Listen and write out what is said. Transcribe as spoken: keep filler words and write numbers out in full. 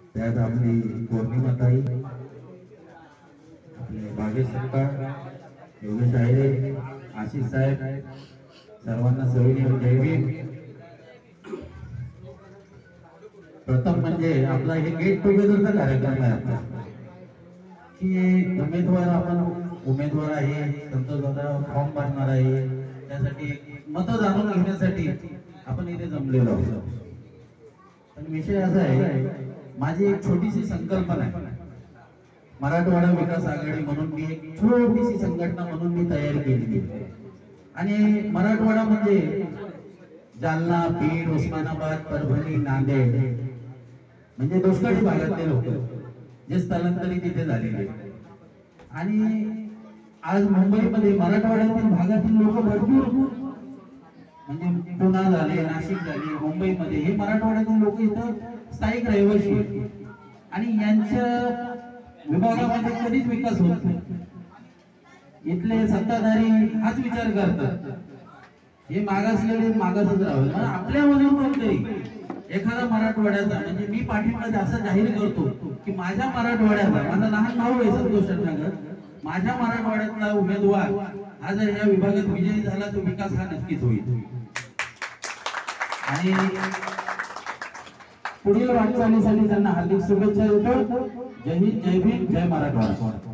त्यात आपली पौर्णिमाताई, आपले भागेश सत्ता, योगेश आयरे, आशिष साहेब, सर्वांना सविनय जय भीम। प्रथम म्हणजे आपला हे गेट टुगेदरचा कार्यक्रम आहे आपला, की उमेदवार आपण उमेदवार आहे, संतोष दादा फॉर्म भरणार आहे, त्यासाठी मत जाणून घेण्यासाठी आपण इथे जमलेलो आहोत। पण विषय असा आहे, माझी एक छोटीशी संकल्पना आहे, मराठवाडा विकास आघाडी म्हणून मी एक छोटीशी संघटना म्हणून मी तयार केली आहे। आणि मराठवाडा म्हणजे जालना, बीड, उस्मानाबाद, परभणी, नांदेड म्हणजे दुष्काळी भागातले लोक जे स्थलांतरित तिथे झालेले। आणि आज मुंबईमध्ये मराठवाड्यातील भागातील लोक भरपूर म्हणजे पुणे झाले, नाशिक झाले, मुंबईमध्ये हे मराठवाड्यातील लोक इथं स्थायिक रहिवासी आहेत आणि यांच्या विभागामध्ये कधीच विकास होत नाही। इथले सत्ताधारी हाच विचार करतात, हे मागासलेले मागासच राहावे। पण आपल्यामधून कोणतरी एखादा मराठवाड्याचा म्हणजे मी पाठींबा असं जाहीर करतो की माझ्या मराठवाड्याचा, माझा लहान भाऊ आहे संतोष नगर, माझ्या मराठवाड्यातला उमेदवार हा जर या विभागात विजयी झाला तर विकास हा नक्कीच होईल। आणि पुढील वाटचालीसाठी त्यांना हार्दिक शुभेच्छा देतो। जय हिंद, जय भीम, जय मराठवाडा।